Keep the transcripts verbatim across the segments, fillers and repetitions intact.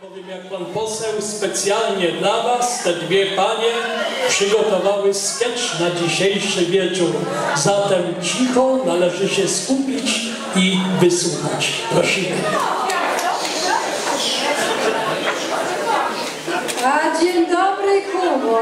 Powiem, jak pan poseł specjalnie dla was, te dwie panie, przygotowały sketch na dzisiejszy wieczór. Zatem cicho, należy się skupić i wysłuchać. Prosimy. A dzień dobry, Kubo.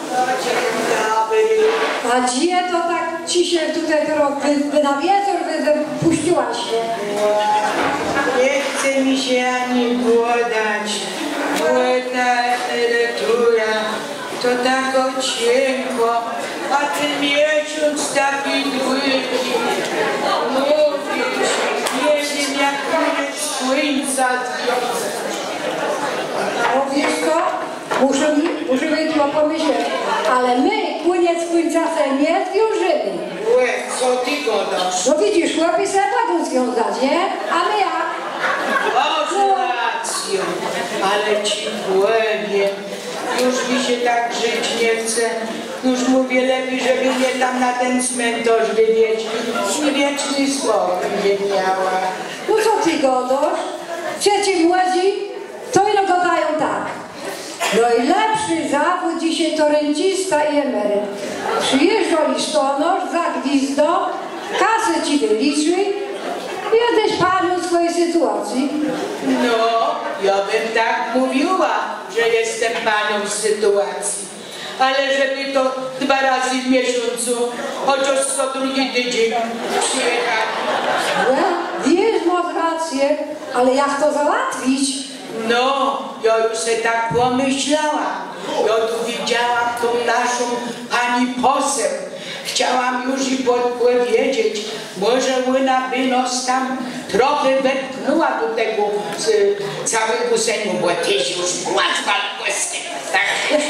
A gdzie to tak ci się tutaj wy, wy na wieczór wy, puściła się? Nie chce mi się ani głodać. Młoda emerytura to tak cienko, a ten miesiąc taki długi. Mówię ci, nie wiem jak koniec słońca związać. No wiesz co? Muszę, muszę mi to pomyśleć, ale my koniec końca se nie zwiążymy. Łe, co ty gadasz? No widzisz, chłopi se mogą związać, nie? A my jak? Masz rację, ale ci powiem, już mi się tak żyć nie chce. Już mówię, lepiej, żeby mnie tam na ten cmentarz wywieźli. I wieczny spokój nie miała. No co ty gadasz? Przeci młodzi to ino gadają tak. Najlepszy zawód dzisiaj to rencista i emeryt. Przyjeżdża listonosz, zagwizdo, kasę ci wyliczy i jesteś panią swojej sytuacji. No, ja bym tak mówiła, że jestem panią sytuacji. Ale żeby to dwa razy w miesiącu, chociaż co drugi tydzień przyjechać. Ja, wiesz, masz rację, ale jak to załatwić? No, ja już se tak pomyślałam. Ja tu widziałam tą naszą pani poseł. Chciałam już i powiedzieć, może ona by nos tam trochę wepchnęła do tego z, całego Sejmu, bo tyś już głaz walkowski. Tak.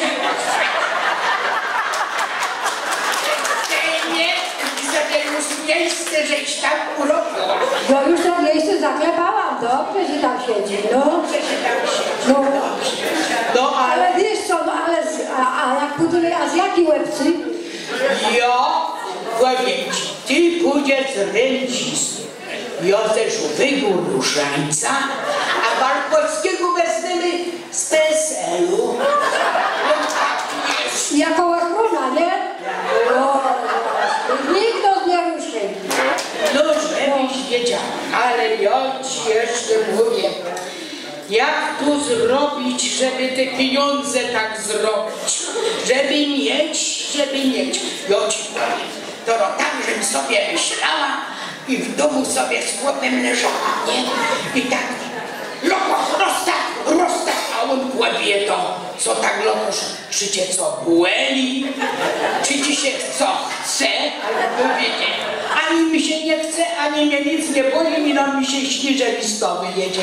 Nie, sobie już miejsce, żeś tam urobił. Ja już to miejsce zaklepałam, dobrze, że tam siedzi, no. No, No, ale ale wiesz co, no ale, z, a, a jak buduję, a z jakiej łebcy? ja powiem ci, ty pójdziesz z rencisty, ja ze żółwego różańca, a Barkowskiego wezmemy z P S L-u. No tak jest. Jako ochrona, nie? No, nikt nas nie ruszy. No, żebyś wiedział, ale ja ci jeszcze mówię, jak tu zrobić, żeby te pieniądze tak zrobić, żeby mieć, żeby mieć. Ja ci powiem, to tam, żebym sobie myślała i w domu sobie z chłopem leżała, nie? I tak, lokosz, rozstaw, rozstaw, a on kłębie to, co tak lokosz, czy cię co błęli, czy ci się co chce, ale mówię nie. Ani mi się nie chce, ani mnie nic nie boli, i no mi się śni, że listowy jedzie.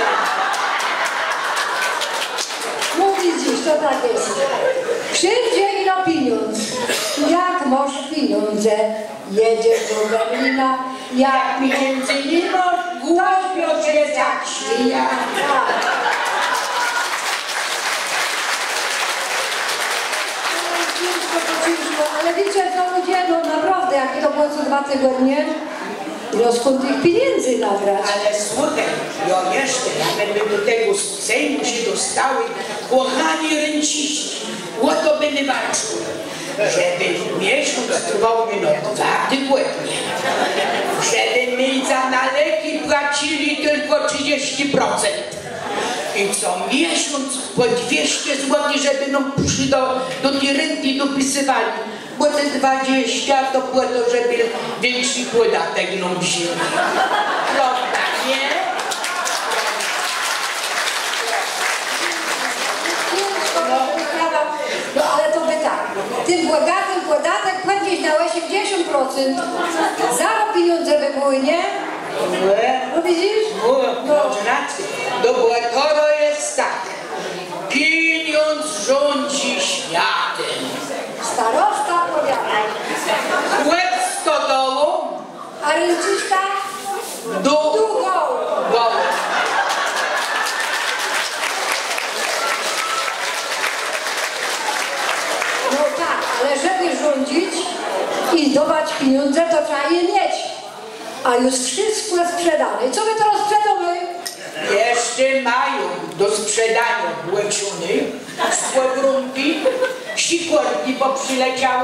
No widzisz, to tak jest. Wszędzie ino pieniądz. Jak masz pieniądze, jedziesz do Berlina. Jak Pieniędzy nie masz, głośno cię tak świja. Ale wiecie co ludzie, no naprawdę, jak to było co dwa tygodnie, no skąd tych pieniędzy nabrać? Ale słuchaj, ja jeszcze, jakby do tego Sejmu się dostały, kochani renciści, o to będę walczył, żeby miesiąc trwał mi no dwa tygodnie, żeby mi za na leki płacili tylko trzydzieści procent. I co miesiąc po dwieście złotych, żeby nam przy do, do tej renty dopisywali. Bo te dwadzieścia to było to, żeby większy podatek nam wzięli. Prawda, nie? No ale to by tak, tym bogatym podatek podnieść na osiemdziesiąt procent. Za pieniądze by były, nie? No widzisz? No, masz rację. No bo to jest tak. Pieniądz rządzi światem. Starosta powiada. Łeb stodołą A rencista? do Długą. dołu. No tak, ale żeby rządzić i zdobywać pieniądze, to trzeba je mieć. A już wszystko sprzedane. Co my teraz sprzedamy? Jeszcze mają do sprzedania błęciuny, skłodrunki, sikorki poprzyleciały.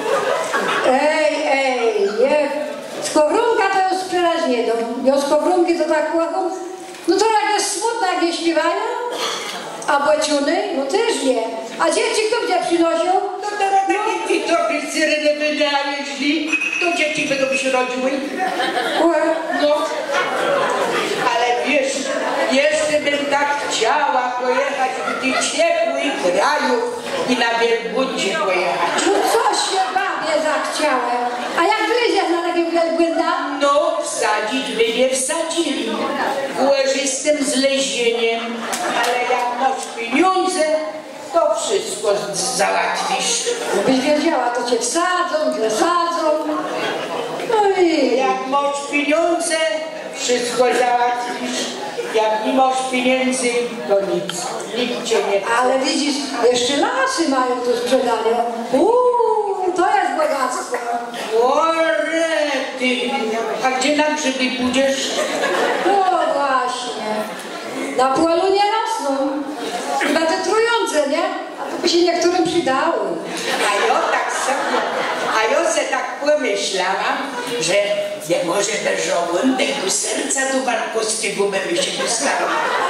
Ej, ej, nie. Skowronka to ją sprzedać nie dą. Ją skowronki to tak kładą. No to jak jest smutna, jak nie śpiewają. A błęciuny? No też nie. A dzieci kto gdzie przynoszą? No teraz takie ty tobie syreny wynaleźli, to dzieci będą się rodziły. Ue. No, ale wiesz, jeszcze bym tak chciała pojechać w tych ciepłych krajów i na wielbłądzie pojechać. No coś się babie zachciałem. A jak gryziesz na takim wielbłęda? No, wsadzić by nie wsadzili. Łyżystym zlezieniem, ale jak masz pieniądze, to wszystko z- załatwisz. Byś wiedziała, to cię wsadzą, wysadzą. No i... Jak masz pieniądze, wszystko załatwisz. Jak nie masz pieniędzy, to nic. Nikt cię nie chce. Ale widzisz, jeszcze lasy mają do sprzedania. Uuu, to jest bogactwo. O rety! A gdzie na grzyby pójdziesz? No właśnie. Na polu nie rosną. Chyba te trujące, nie? A to by się niektórym przydały. A ja tak sobie, a ja se tak pomyślałam, że nie może bez żołądek serca do Barkowskiego by się wystało.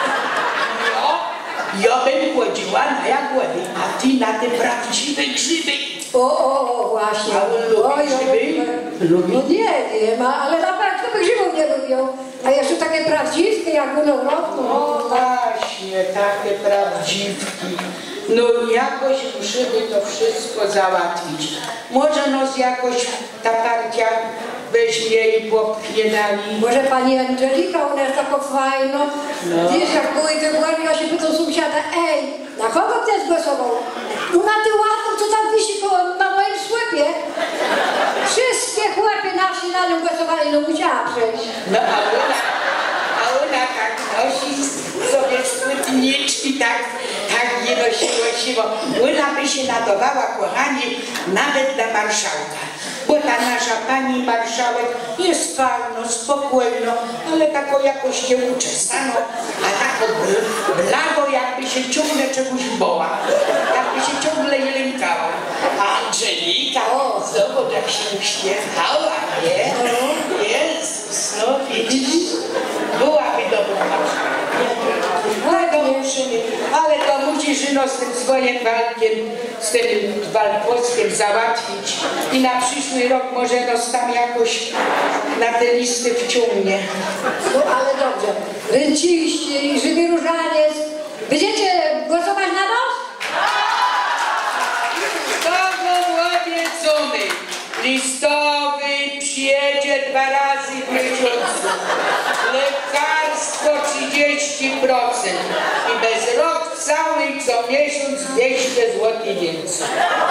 No, ja bym chodziła na jagody, a ty na te prawdziwe grzyby. O, o, o, właśnie. A on lubi Oj, oj, grzyby? oj. No nie wiem, a- ale na pewno by grzybów nie lubią. A jeszcze takie prawdziwkie jak winogrodku. No właśnie, takie prawdziwki. No jakoś musimy to wszystko załatwić. Może nos jakoś ta partia weźmie i popchnie nami. Może pani Angelika, ona jest taka fajna. No. Wiesz, jak były wybory, ja się pytam sąsiada, ej, na kogo ty zgłosował? No na tę ładną, co tam wisi koło, na moim sklepie. Wszystkie chłopy nasi na nią głosowali, no musiała przejść. No a ona, a ona tak nosi sobie spódniczki, tak, tak nie nosiło siło. Ona by się nadawała, kochani, nawet dla marszałka. Bo ta nasza pani marszałek jest fajno, spokojno, ale taką jakoś nieuczesano, a taką bl- blago jakby się ciągle czegoś bała, jakby się ciągle lękała. A Angelika, o, zobacz jak się uśmiechała, nie? Jezus, no widzisz, byłaby dobrą marszałką. Ale to musimy, ale to musisz no z tym swoim walkiem, z tym walkowskiem załatwić i na przyszły rok może nos tam jakoś na te listy wciągnie. No ale dobrze, ręciści i żywy różaniec. Będziecie głosować na nas? Znowu obiecony, listowy przyjedzie dwa razy w miesiącu, lekarstwo trzydzieści procent i bez rok cały co miesiąc dwieście złotych więcej.